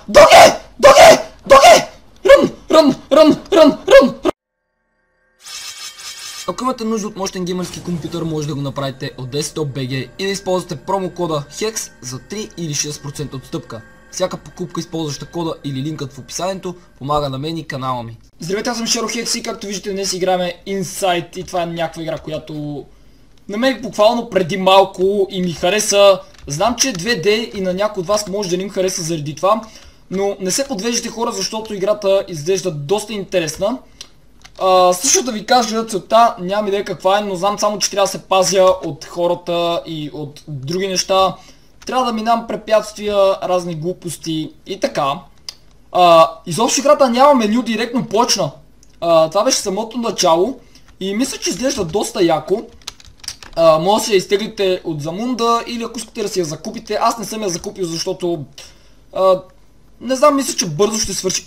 Доге! Доге! Доге! Рън! Рън! Рън! Рън! Рън! Ако имате нужда от мощен геймърски компютър, може да го направите от Desktop.bg и да използвате промокода HEX за 3 или 6% отстъпка. Всяка покупка, използваща кода или линкът в описанието, помага на мен и канала ми. Здравейте, аз съм ShadowHex и както виждате днес играме Inside и това е някаква игра, която намерих буквално преди малко и ми хареса. Знам, че е 2D и на някой от вас може да не им хареса заради това, но не се подвеждате хора, защото играта изглежда доста интересна. Също да ви кажа, целта нямам идея каква е, но знам само, че трябва да се пазя от хората и от други неща. Трябва да минавам препятствия, разни глупости и така. Изобщо играта няма меню, директно почна. Това беше самото начало и мисля, че изглежда доста яко. Може да си я изтеглите от Замунда или ако искате да си я закупите. Аз не съм я закупил, защото не знам, мисля, че бързо ще свърши.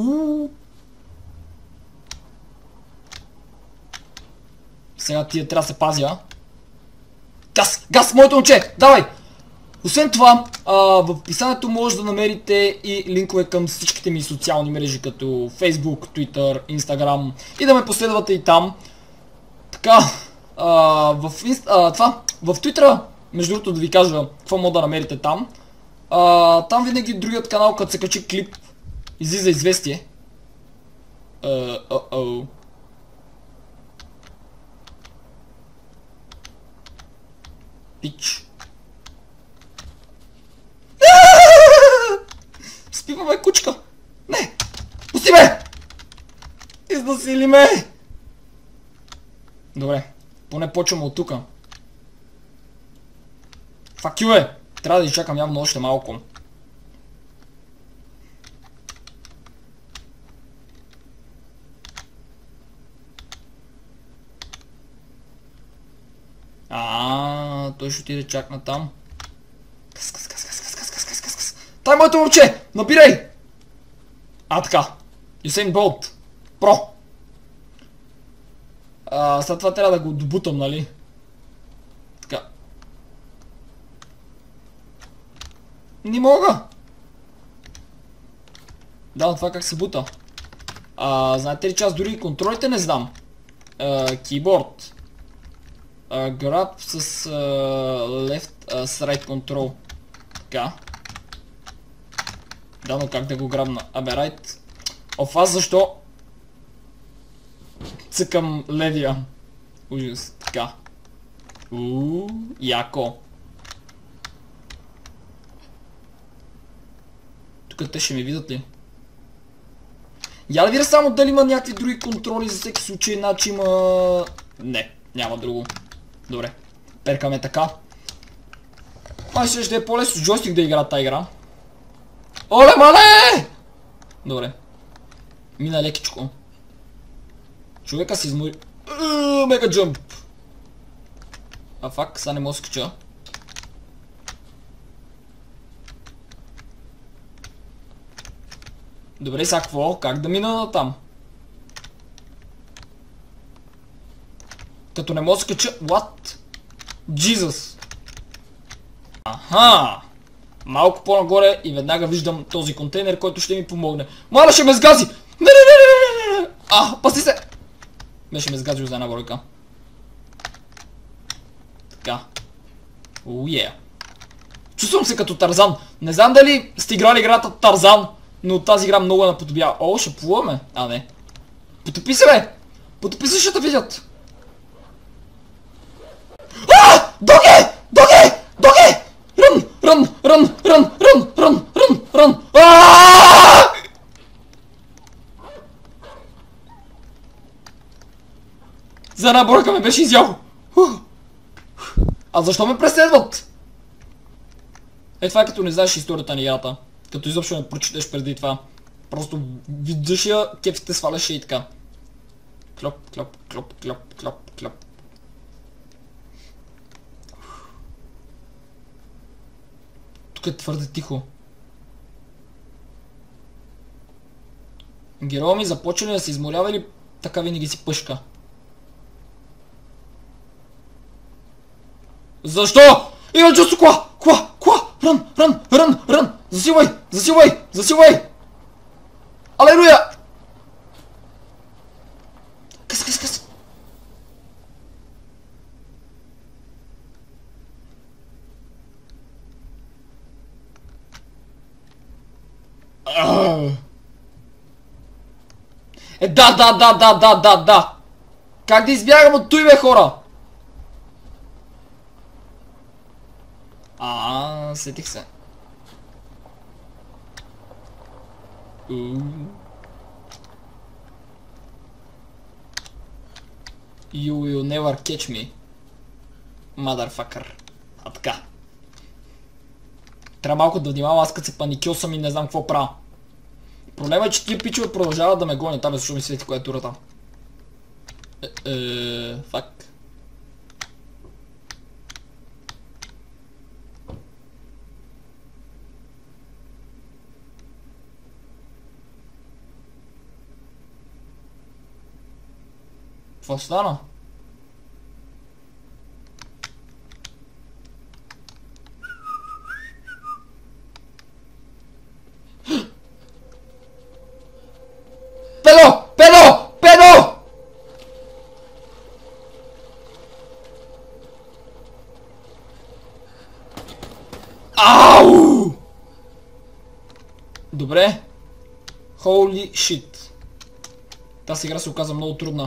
Сега тия трябва да се пазя. Газ! Газ, моето момче! Давай! Освен това, в описанието може да намерите и линкове към всичките ми социални мрежи, като Facebook, Twitter, Instagram и да ме последвате и там. Така, в Twitter, между другото да ви кажа какво мога да намерите там. Там винаги другият канал, като се качи клип, излиза известие. Пич. Спива ме, кучка! Не! Пусти ме! Изнасили ме! Добре, поне почваме от тука. Fuck you, трябва да изчакам явно още малко. Той ще отиде чак натам. Тай, моето момче! Набирай! Така. Юсейн Болт. Про. След това трябва да го добутам, нали? Така. Не мога! Да, това как се бута. Знаете ли, че аз дори контролите не знам. Keyboard. Grab с left с right control. Така. Да, но как да го грабна? Right. Аз защо цъкам левия? Ужас. Така. Яко. Тук те ще ми видят ли? Я да видя само дали има някакви други контроли за всеки случай, иначе има... Не, няма друго. Добре, перкаме така. Май ще е по-лесно с джойстик да игра тази игра. Оле, мале! Добре. Мина лекичко. Човека се измори. Мега джъмп. Фак, сега не мога да скача. Добре, сега какво? Как да мина на там? Като не мога да скача... What? Jesus! Аха! Малко по-нагоре и веднага виждам този контейнер, който ще ми помогне. Маля, ще ме сгази! Не! Паси се! Беше ме сгазил за една бройка. Така. Чувствам се като Тарзан. Не знам дали сте играли играта Тарзан, но тази игра много наподобява. Ще плуваме. Не. Потопи се, бе! Потопи се, ще те видят! Доге! Доге! Доге! Рън! Рън! Рън! Рън! Рън! Рън! Рън! Рън! За една бройка ме беше изял! Защо ме преследват? Това е като не знаеш историята на играта. Като изобщо не прочетеш преди това. Просто виждаш я, кефите сваляш и така. Клоп, клоп, клоп, клоп, клоп, клоп. Тук е твърде тихо. Героя ми започва да се изморява или така винаги си пъшка? Защо? Има чувство кола! Кола! Кола! Рън! Рън! Рън! Рън! Засилвай! Засилвай! Засилвай! Алелуя! Къс, къс, къс! Да! Как да избягам от той, бе, хора? Сетих се. You will never catch me, motherfucker. А така. Трябва малко да внимавам, аз като се паникьосам и не знам какво правя. Проблема е, че тия пичове продължават да ме гонят. Там защо ми свети клавиатурата. Фак. Какво стана? Педо! Педо! Педо! Ау! Добре. Holy shit. Тази игра се оказа много трудна.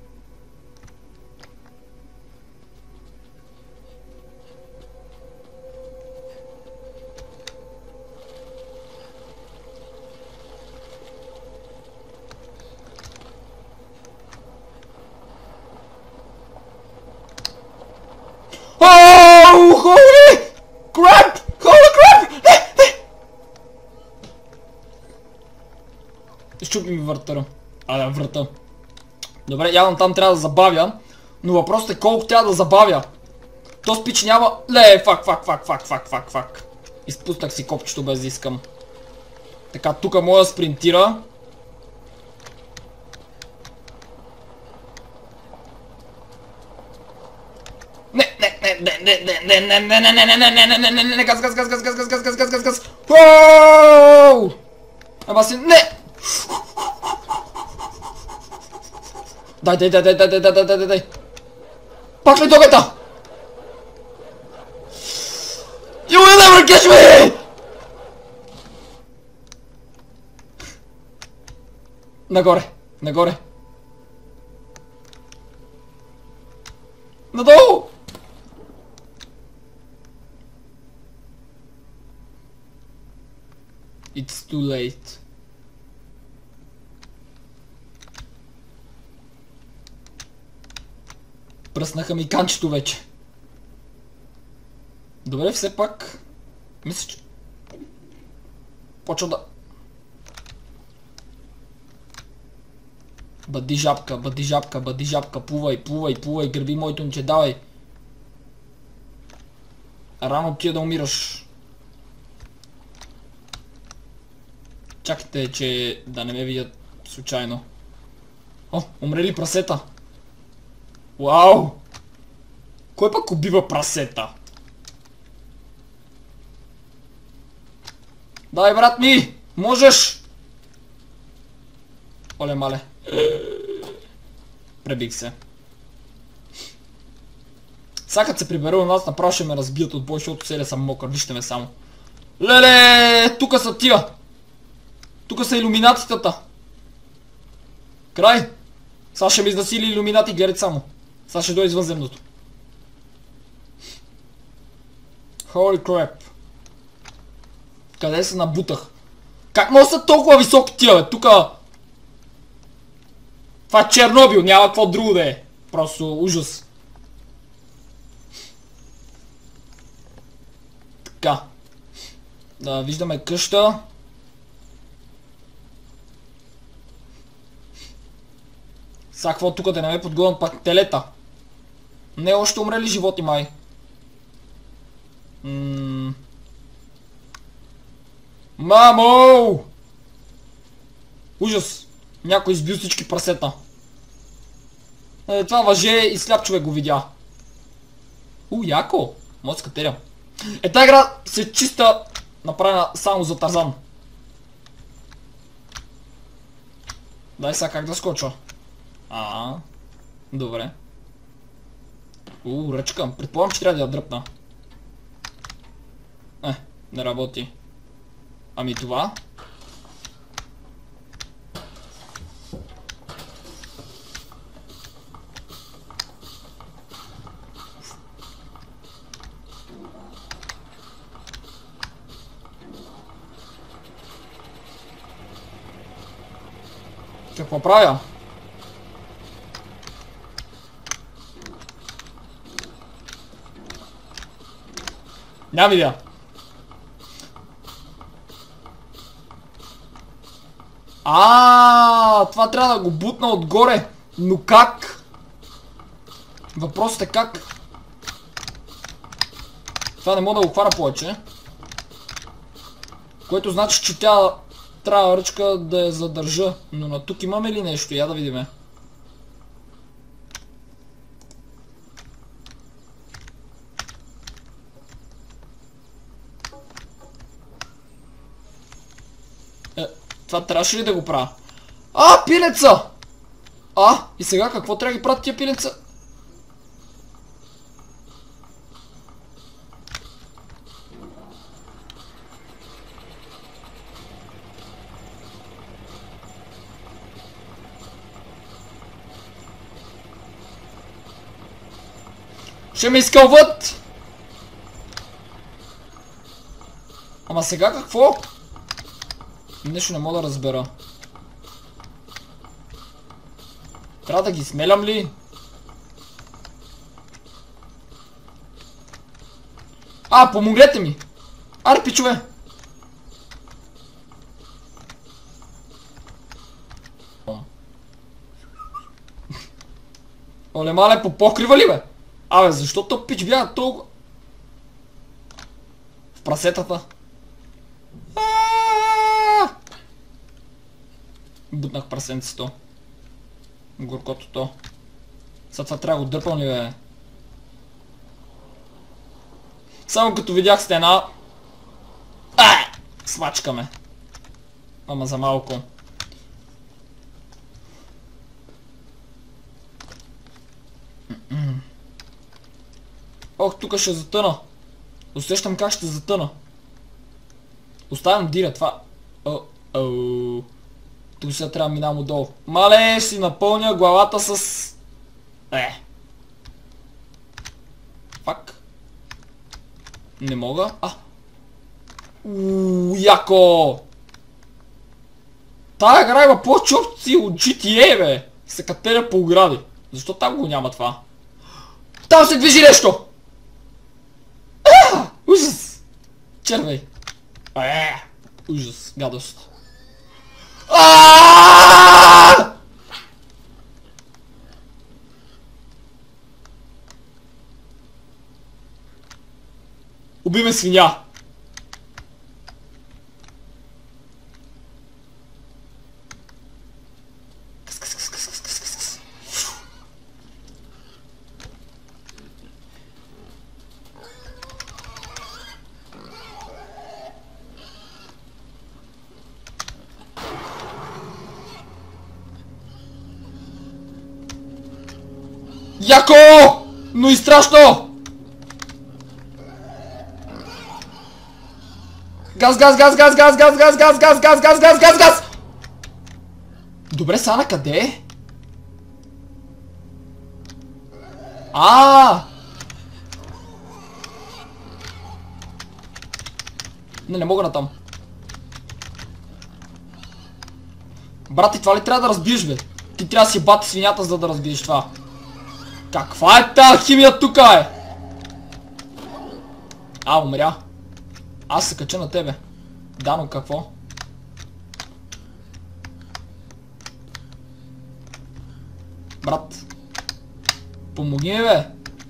Oh, holy crap! Holy crap! Изчупи ми врата. Врата. Добре, явно там трябва да забавя. Но въпросът е колко трябва да забавя. То спич няма... Ле, фак. Изпуснах си копчето без да искам. Така, тук мога да спринтира. Не, газ. Ооо! Ама си, не! Дай. Пак ли тогата? You will never catch me! Нагоре. Надолу! It's too late. Пръснаха ми канчето вече. Добре, все пак... Мисля, че... Почва да... Бъди жабка, плувай, гърби моето момче, давай. Рано ти да умираш. Чакайте, че да не ме видят случайно. О, умрели прасета. Вау! Кой пък убива прасета? Дай, брат ми! Можеш! Оле мале. Пребих се. Сега като се прибера у нас, направо ще ме разбият от бой, защото целия съм мокър. Вижте ме само. Леле! Тука са тия! Тука са илюминатитата! Край! Сега ще ми изнасили илюминати, гледайте само. Сега ще дойде извънземното. Holy crap. Къде се набутах? Как може са толкова високи тия, бе? Тука... Това е Чернобил, няма какво друго да е. Просто ужас. Така. Да, виждаме къща. Сега какво тук да не ме подгонят пак телета? Не още умрели животи май. Мамо! Ужас! Някой избил всички прасета. Това въже и сляп човек го видя. Яко! Може да скатеря. Тази игра се чиста направена само за Тарзан. Дай сега как да скоча. Добре. Ръчка. Предполагам, че трябва да я дръпна. Не работи. Ами това? Какво правя? Няма видя. Това трябва да го бутна отгоре. Но как? Въпросът е как? Това не мога да го хвана повече. Което значи, че тя трябва ръчка да я задържа. Но на тук имаме ли нещо? Я да видиме. Това трябваше ли да го правя? Пилеца! И сега какво трябва да ги правят тия пилеца? Ще ме изкълват! Ама сега какво? Нещо не мога да разбера. Трябва да ги смелям ли? Помогнете ми! Аре, пичове! Оле, мале, по покрива ли, бе? Защо то пич бяга толкова? В прасетата. Бутнах прасенцето. Горкотото. Сега това трябва да го дърпам ли, бе? Само като видях стена. Смачкаме. Ама за малко. Тук ще затъна. Усещам как ще затъна. Оставям диря това. Тук сега трябва да минавам отдолу. Мале, ще си напълня главата с... Фак. Не мога. Яко! Тая игра има повече опции от GTA, бе! Се катеря по огради. Защо там го няма това? Там се движи нещо! Ужас! Червей! Ужас, гадост. Уби ме, свиня! Яко! Но и страшно! Газ, газ, газ, газ, газ, газ, газ, газ, газ, газ, газ, газ, газ, газ! Добре, Сана, къде е? Не мога натам. Брат, и това ли трябва да разбиеш, бе? Ти трябва да си бати свинята, за да разбиеш това. Каква е тази химия тука, е? Умря. Аз се кача на тебе. Да, но какво? Брат. Помогни ми, бе.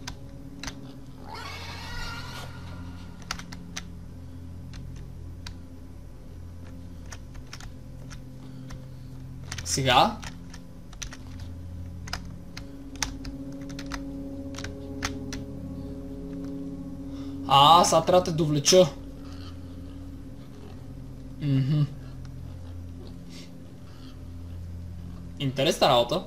Сега? Сега трябва да те довлеча. Интересна работа.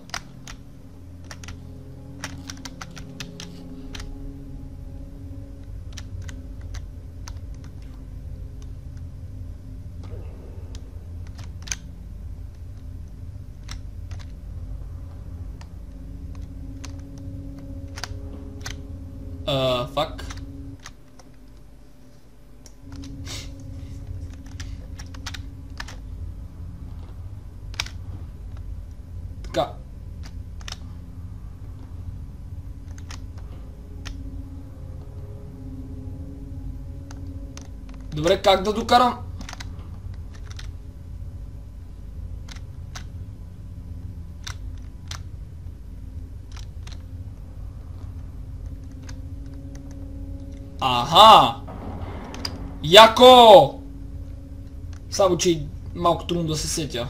Фак. Така. Добре, как да докарам? Аха! Яко! Само че малко трудно да се сетя.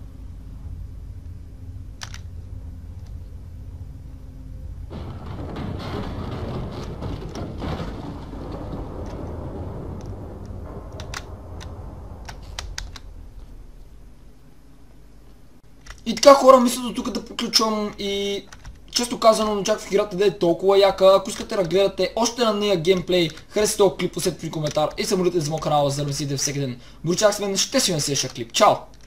И така, хора, мисля до тук да приключвам и често казано не очаквах играта да е толкова яка. Ако искате да гледате още на нея геймплей, харесате този клип, посетете в коментар и се молите за моят канал, за да ме следите всеки ден. Горчак с мен, ще си на следващия клип. Чао!